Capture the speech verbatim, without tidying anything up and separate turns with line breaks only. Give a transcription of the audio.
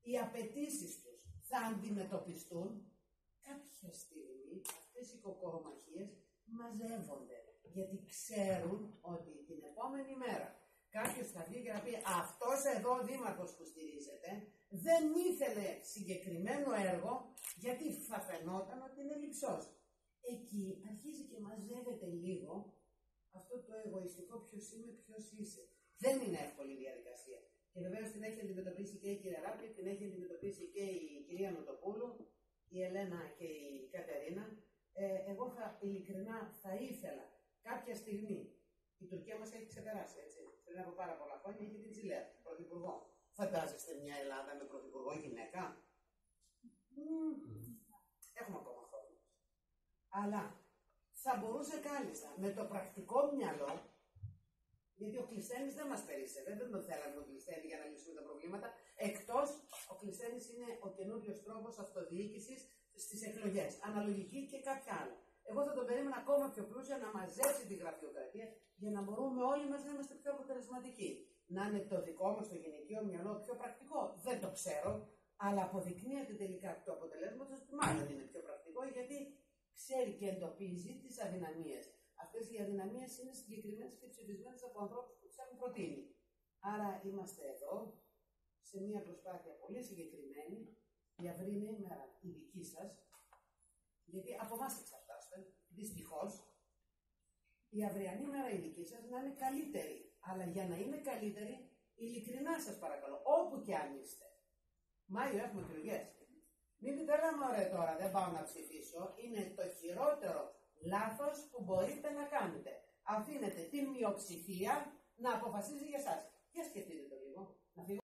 οι απαιτήσεις τους θα αντιμετωπιστούν, κάποια στιγμή αυτές οι κοκορομαχίες μαζεύονται. Γιατί ξέρουν ότι την επόμενη μέρα κάποιος θα βγει και να πει αυτός εδώ ο δήμαρχος που στηρίζεται δεν ήθελε συγκεκριμένο έργο γιατί θα φαινόταν ότι είναι λειψός. Εκεί αρχίζει και μαζεύεται λίγο αυτό το εγωιστικό ποιος είμαι, ποιος είσαι. Δεν είναι εύκολη διαδικασία. Και βεβαίως την έχει αντιμετωπίσει και η κυρία Ράπη, την έχει αντιμετωπίσει και η κυρία Νοτοπούλου, η Ελένα και η Κατερίνα. Ε, εγώ θα, ειλικρινά θα ήθελα κάποια στιγμή, η Τουρκία μας έχει ξεπεράσει, έτσι. Πριν από πάρα πολλά χρόνια είχε την Τσιλέα, τον πρωθυπουργό. Φαντάζεστε μια Ελλάδα με πρωθυπουργό γυναίκα? Mm. Έχουμε ακόμα χρόνο. Αλλά θα μπορούσε κάλλιστα με το πρακτικό μυαλό, γιατί ο Κλεισθένης δεν μας περίσσευε, δεν τον θέλαμε τον Κλεισθένη για να λύσουμε τα προβλήματα, εκτός ο Κλεισθένης είναι ο καινούριος τρόπος αυτοδιοίκησης στις εκλογές, αναλογική και κάποια άλλα. Εγώ θα τον περίμενα ακόμα πιο πλούσια να μαζέψει τη γραφειοκρατία για να μπορούμε όλοι μας να είμαστε πιο αποτελεσματικοί. Να είναι το δικό μας το γυναικείο μυαλό πιο πρακτικό, δεν το ξέρω, αλλά αποδεικνύεται τελικά το αποτελέσμα του ότι μάλλον είναι πιο πρακτικό, γιατί ξέρει και εντοπίζει τις αδυναμίες. Αυτές οι αδυναμίες είναι συγκεκριμένες και ψηφισμένες από ανθρώπους που τις έχουν προτείνει. Άρα είμαστε εδώ σε μια προσπάθεια πολύ συγκεκριμένη, η αυριανή μέρα η δική σας, γιατί από εμάς εξαρτάστε, δυστυχώς, η αυριανή μέρα η δική σας να είναι καλύτερη. Αλλά για να είναι καλύτερη, ειλικρινά σας παρακαλώ, όπου και αν είστε. Μάιο έχουμε εκλογές. Μην πείτε λέμε ωραία τώρα, δεν πάω να ψηφίσω. Είναι το χειρότερο λάθος που μπορείτε να κάνετε. Αφήνετε την μειοψηφία να αποφασίζει για εσάς. Για σκεφτείτε το λίγο. Να φύγω.